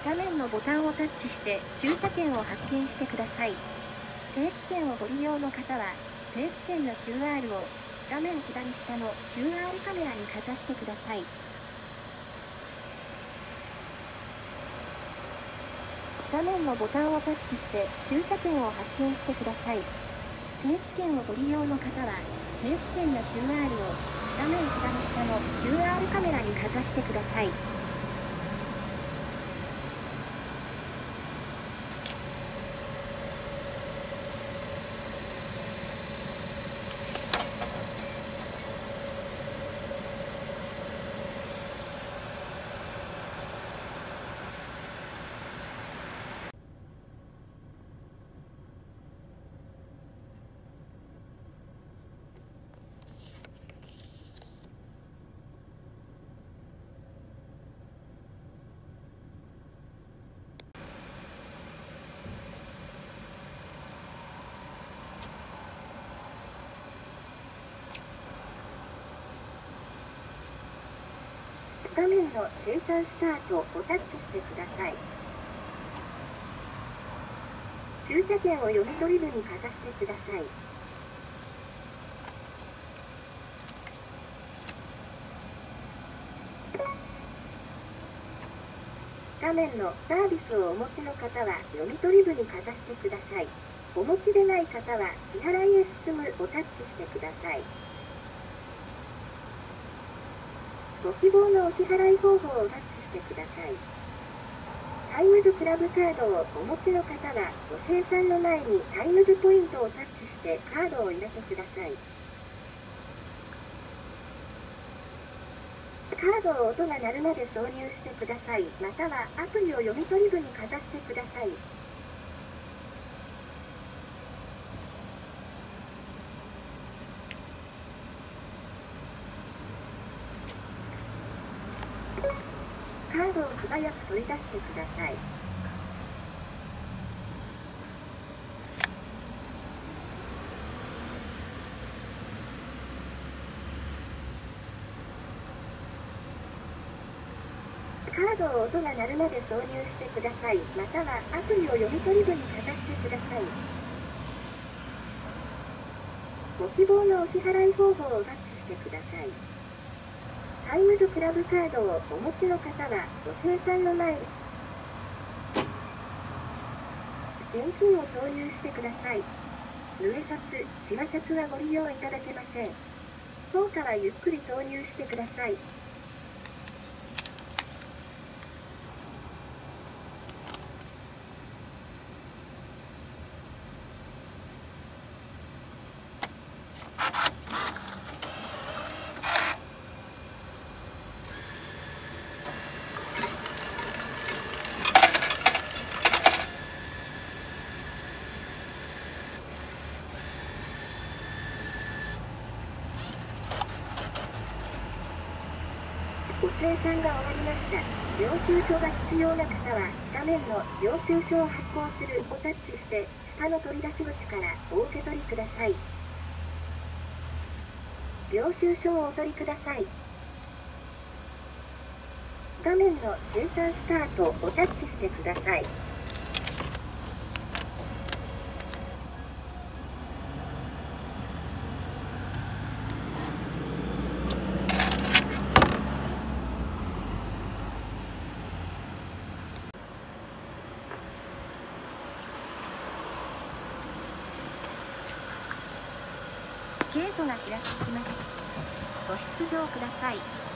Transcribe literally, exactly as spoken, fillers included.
画面のボタンをタッチして駐車券を発見してください。定期券をご利用の方は、定期券の キューアール を画面左下の キューアール カメラにかざしてください。画面のボタンをタッチして駐車券を発見してください。定期券をご利用の方は、定期券の キューアール を画面左下の キューアール カメラにかざしてください。画面の生産スタートをタッチしてください。駐車券を読み取り部にかざしてください。画面のサービスをお持ちの方は読み取り部にかざしてください。お持ちでない方は支払いへ進むをタッチしてください。ご希望のお支払い方法をタッチしてください。タイムズクラブカードをお持ちの方は、ご精算の前にタイムズポイントをタッチしてカードを入れてください。カードを音が鳴るまで挿入してください。またはアプリを読み取り部にかざしてください。カードを素早く取り出してください。カードを音が鳴るまで挿入してください。またはアプリを読み取り部にかざしてください。ご希望のお支払い方法をタッチしてください。タイムズクラブカードをお持ちの方は、ご精算の前に現金を挿入してください。ヌエシャツ、シワシャツはご利用いただけません。硬貨はゆっくり挿入してください。ご精算が終わりました。領収書が必要な方は、画面の領収書を発行するをタッチして、下の取り出し口からお受け取りください。領収書をお取りください。画面の生産スタートをタッチしてください。ゲートが開きます。ご出場ください。